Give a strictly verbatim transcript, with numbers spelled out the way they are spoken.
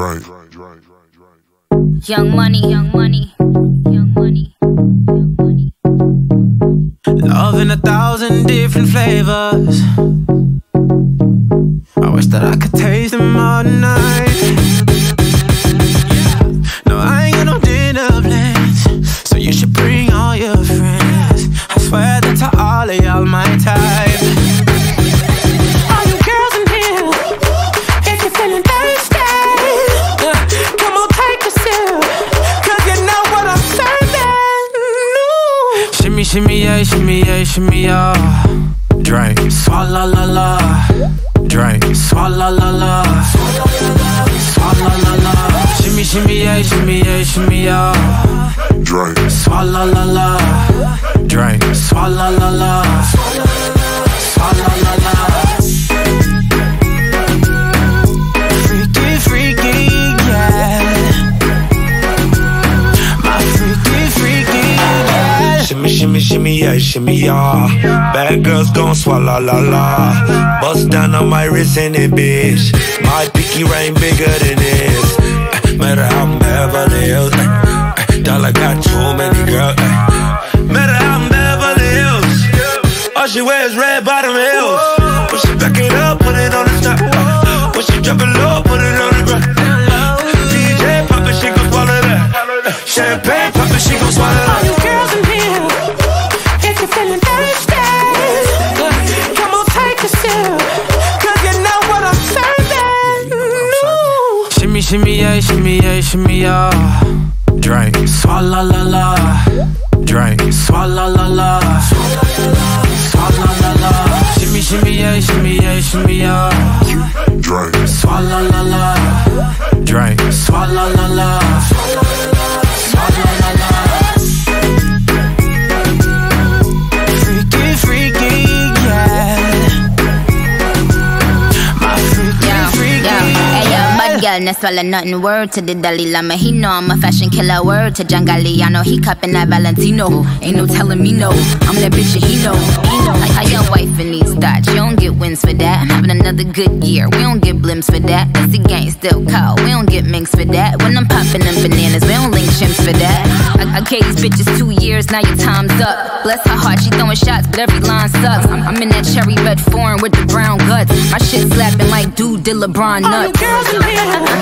Drink. Young money, young money, young money, young money. Love in a thousand different flavors. I wish that I could taste them all night. No, I ain't got no dinner plans, so you should bring all your friends. I swear that to all of y'all my type. All you girls in here, if you're feeling thirsty, come on, take a sip, cause you know what I'm serving. No. Shimmy, shimmy, yeah, shimmy, yeah, shimmy, yeah. Drink, swalla-la-la. Drink, swalla-la-la. Swalla-la-la. Shimmy, shimmy, yeah, shimmy, yeah, shimmy, yeah. Drink, swalla-la-la. Drink, swalla-la-la. Swalla-la-la. Freaky, freaky, yeah. My freaky, freaky, yeah. Shimmy, shimmy, shimmy, yeah, shimmy, yeah. Bad girls gon' swalla-la-la. Bust down on my wrist and it, bitch. My pinky ring bigger than this. Uh, matter how I'm Beverly Hills. Uh, uh, Dollar got too many girls. Uh, matter how I'm Beverly Hills. All she wears red bottom heels. When she back it up, put it on the top. Uh, when she drop it low, put it on the ground. D J pop it, she gon' swallow that. Uh, champagne pop it, she gon' swallow that. All you girls in here, if you're feeling thirsty, come on, take a sip, cause you know what I'm serving. No. Shimmy, shimmy, yeah, shimmy, yeah, shimmy, yeah. Drink, swalla-la-la. Drink, swalla-la-la. Swalla-la-la. Shimmy, shimmy, yeah, shimmy, yeah, shimmy, yeah. drink, Swalla-la-la. Drink, swalla-la-la. Swalla-la-la. Freaky, freaky, yeah. My freaky, Yo, freaky, yo, hey, yo, yeah. bad girl, no swallow nothing. Word to the Dalai Lama, he know I'm a fashion killer. Word to Jangali, I know he cupping that Valentino. Ain't no telling me no, I'm that bitch and he know. He know. Like how your wife in these thoughts, you don't get wins for that. I'm having another good year, we don't get blimps for that. That's the gang still call, we don't get minks for that. When I'm popping them bananas, we don't link chimps for that. I, I gave these bitches two years, now your time's up. Bless her heart, she throwing shots, but every line sucks. I'm, I'm in that cherry red foreign with the brown guts. My shit slapping like dude did LeBron nuts. All the girls in here,